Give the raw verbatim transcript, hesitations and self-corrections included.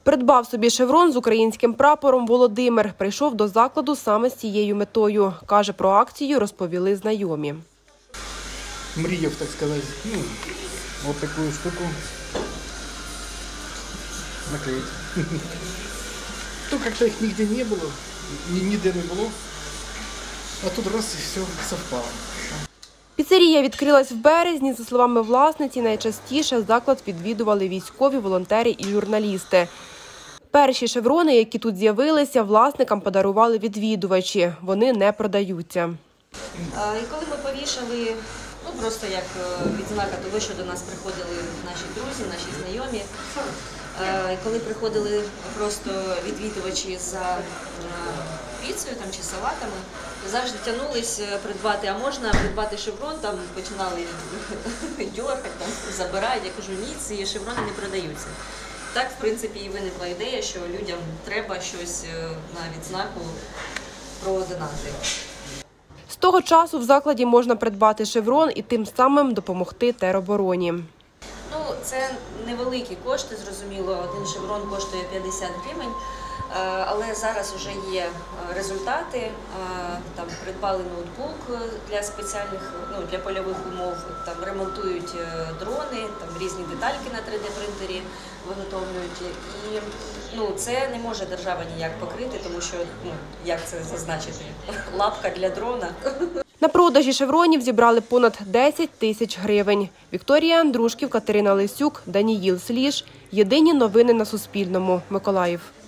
Придбав собі шеврон з українським прапором Володимир. Прийшов до закладу саме з цією метою. Каже, про акцію розповіли знайомі. Мріяв, так сказати, ну, ось таку штуку наклеїти. То як-то їх ніде не було, ніде не було, а тут раз і все совпало. Піцерія відкрилась в березні. За словами власниці, найчастіше заклад відвідували військові, волонтери і журналісти. Перші шеврони, які тут з'явилися, власникам подарували відвідувачі. Вони не продаються. І коли ми повішали, ну просто як відзнака того, що до нас приходили наші друзі, наші знайомі, і коли приходили просто відвідувачі за піцею там, чи салатами, завжди тягнулись придбати, а можна придбати шеврон, там починали дьоргати, там, забирати. Я кажу, ні, ці шеврони не продаються. Так, в принципі, і виникла ідея, що людям треба щось на відзнаку про донати. З того часу в закладі можна придбати шеврон і тим самим допомогти теробороні. Ну, це невеликі кошти, зрозуміло, один шеврон коштує п'ятдесят гривень, але зараз вже є результати. Там придбали ноутбук для спеціальних, ну, для польових умов, там ремонтують дрони, там різні детальки на три де принтері виготовлюють. І ну, це не може держава ніяк покрити, тому що, ну, як це зазначити, лапка для дрона. На продажі шевронів зібрали понад десять тисяч гривень. Вікторія Андрушків, Катерина Лисюк, Даніїл Сліж. Єдині новини на Суспільному. Миколаїв.